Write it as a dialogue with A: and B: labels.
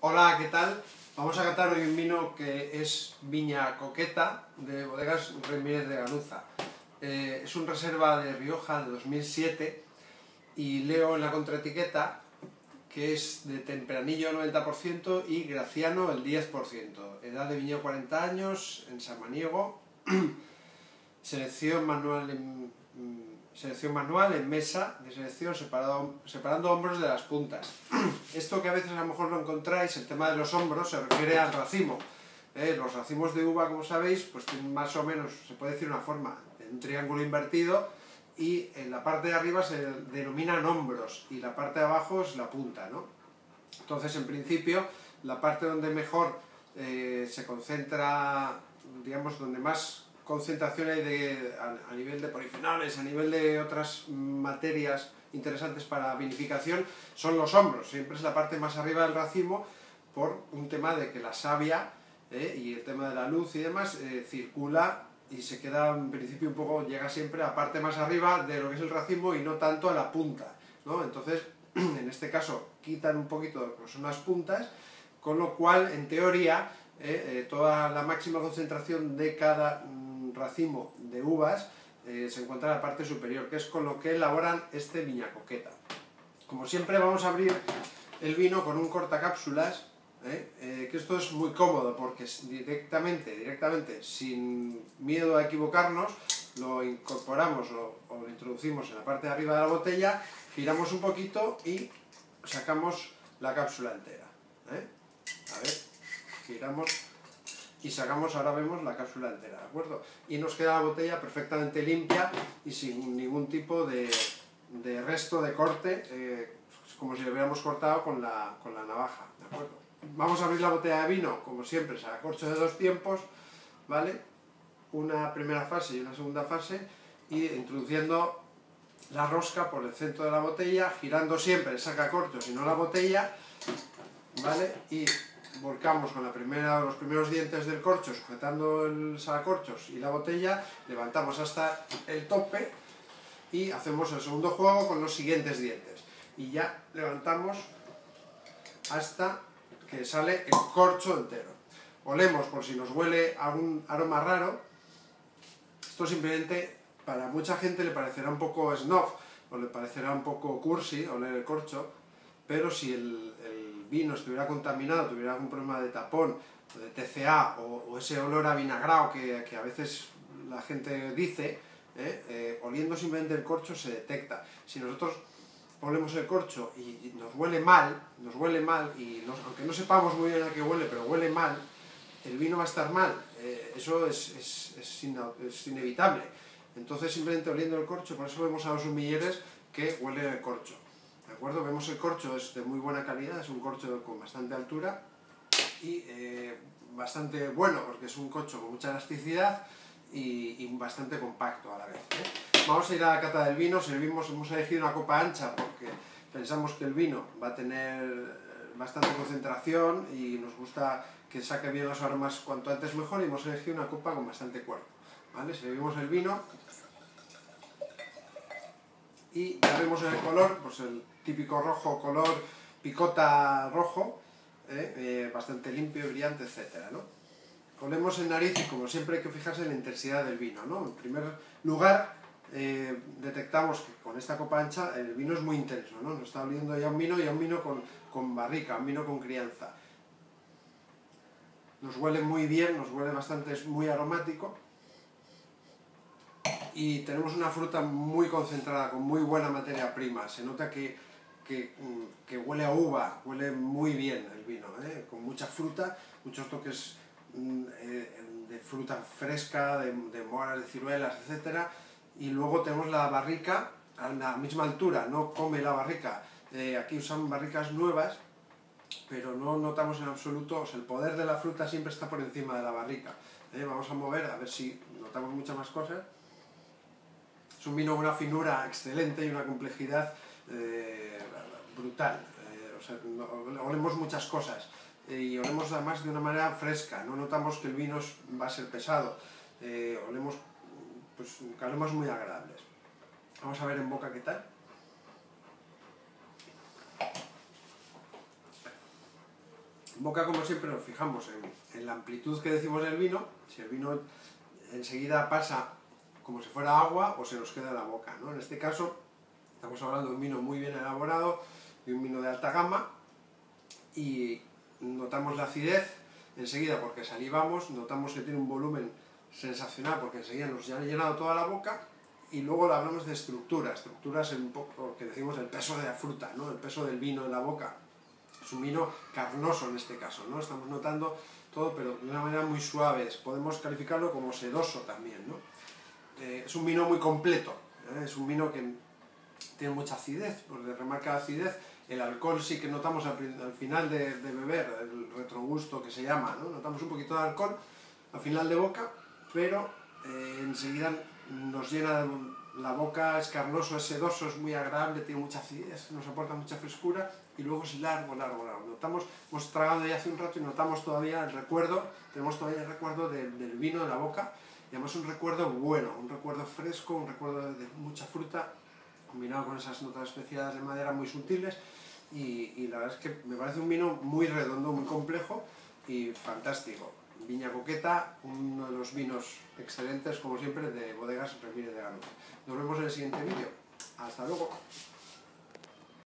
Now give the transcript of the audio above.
A: Hola, ¿qué tal? Vamos a catar hoy un vino que es Viña Coqueta, de Bodegas Remírez de Ganuza. Es un reserva de Rioja de 2007 y leo en la contraetiqueta que es de Tempranillo 90% y Graciano el 10%. Edad de viñedo 40 años, en Samaniego. Selección manual en mesa de selección, separando hombros de las puntas. Esto que a veces a lo mejor lo encontráis, el tema de los hombros, se refiere al racimo. Los racimos de uva, como sabéis, pues tienen más o menos, se puede decir una forma de un triángulo invertido, y en la parte de arriba se denominan hombros y la parte de abajo es la punta, ¿no? Entonces, en principio, la parte donde mejor se concentra, digamos, donde más concentración hay a nivel de polifenoles, a nivel de otras materias interesantes para vinificación, son los hombros. Siempre es la parte más arriba del racimo por un tema de que la savia y el tema de la luz y demás circula y se queda en principio un poco, llega siempre a la parte más arriba de lo que es el racimo y no tanto a la punta, ¿no? Entonces, en este caso, quitan un poquito lo que son las puntas, con lo cual, en teoría, toda la máxima concentración de cada racimo de uvas se encuentra en la parte superior, que es con lo que elaboran este Viña Coqueta. Como siempre, vamos a abrir el vino con un cortacápsulas, que esto es muy cómodo porque directamente, sin miedo a equivocarnos, lo incorporamos o lo introducimos en la parte de arriba de la botella, giramos un poquito y sacamos la cápsula entera. A ver, giramos y sacamos, ahora vemos la cápsula entera, ¿de acuerdo? Y nos queda la botella perfectamente limpia y sin ningún tipo de resto de corte, como si lo hubiéramos cortado con la navaja, ¿de acuerdo? Vamos a abrir la botella de vino, como siempre, sacacorcho de 2 tiempos, ¿vale? Una primera fase y una segunda fase, y introduciendo la rosca por el centro de la botella, girando siempre el sacacorchos y no la botella, ¿vale? Y volcamos con los primeros dientes del corcho, sujetando el sacacorchos y la botella, levantamos hasta el tope y hacemos el segundo juego con los siguientes dientes. Y ya levantamos hasta que sale el corcho entero. Olemos por si nos huele algún aroma raro. Esto simplemente, para mucha gente le parecerá un poco snob, o le parecerá un poco cursi oler el corcho, pero si el vino estuviera contaminado, tuviera algún problema de tapón, o de TCA, o ese olor a vinagrado que a veces la gente dice, oliendo simplemente el corcho se detecta. Si nosotros olemos el corcho y nos huele mal, y aunque no sepamos muy bien a qué huele, pero huele mal, el vino va a estar mal. Eso es inevitable. Entonces, simplemente oliendo el corcho, por eso vemos a los humilleres que huelen el corcho. ¿De acuerdo? Vemos el corcho, es de muy buena calidad, es un corcho con bastante altura y bastante bueno, porque es un corcho con mucha elasticidad y bastante compacto a la vez, Vamos a ir a la cata del vino. Hemos elegido una copa ancha porque pensamos que el vino va a tener bastante concentración y nos gusta que saque bien los aromas cuanto antes mejor, y hemos elegido una copa con bastante cuerpo, ¿vale? Servimos el vino y ya vemos en el color, pues el típico rojo, color picota rojo, bastante limpio, brillante, etcétera, ¿no? Olemos en nariz y, como siempre, hay que fijarse en la intensidad del vino, ¿no? En primer lugar, detectamos que con esta copa ancha el vino es muy intenso, ¿no? Nos está oliendo ya un vino con barrica, un vino con crianza. Nos huele muy bien, nos huele bastante, es muy aromático. Y tenemos una fruta muy concentrada, con muy buena materia prima. Se nota que huele a uva, huele muy bien el vino, con mucha fruta, muchos toques de fruta fresca, de moras, de ciruelas, etc. Y luego tenemos la barrica a la misma altura, no come la barrica. Aquí usan barricas nuevas, pero no notamos en absoluto, o sea, el poder de la fruta siempre está por encima de la barrica. Vamos a mover a ver si notamos muchas más cosas. Es un vino con una finura excelente y una complejidad brutal. O sea, olemos muchas cosas y olemos además de una manera fresca. No notamos que el vino va a ser pesado. Olemos pues, aromas muy agradables. Vamos a ver en boca qué tal. boca, como siempre, nos fijamos en la amplitud que decimos del vino. Si el vino enseguida pasa como si fuera agua o se nos queda en la boca, ¿no? En este caso estamos hablando de un vino muy bien elaborado, de un vino de alta gama, y notamos la acidez enseguida porque salivamos, notamos que tiene un volumen sensacional porque enseguida nos ya ha llenado toda la boca. Y luego hablamos de estructura. Estructura es un poco lo que decimos el peso de la fruta, ¿no? El peso del vino en la boca. Es un vino carnoso en este caso, ¿no? Estamos notando todo, pero de una manera muy suave. Podemos calificarlo como sedoso también, ¿no? Es un vino muy completo, ¿eh? Es un vino que tiene mucha acidez, pues le remarca la acidez. El alcohol sí que notamos al final de beber, el retrogusto que se llama, ¿no? Notamos un poquito de alcohol al final de boca, pero enseguida nos llena la boca, es carnoso, es sedoso, es muy agradable, tiene mucha acidez, nos aporta mucha frescura y luego es largo. Notamos, hemos tragado ya hace un rato y notamos todavía el recuerdo, tenemos todavía el recuerdo del vino en la boca, y además un recuerdo bueno, un recuerdo fresco, un recuerdo de mucha fruta, combinado con esas notas especiadas de madera muy sutiles, y la verdad es que me parece un vino muy redondo, muy complejo y fantástico. Viña Coqueta, uno de los vinos excelentes, como siempre, de Bodegas Remire de Ganoza. Nos vemos en el siguiente vídeo. Hasta luego.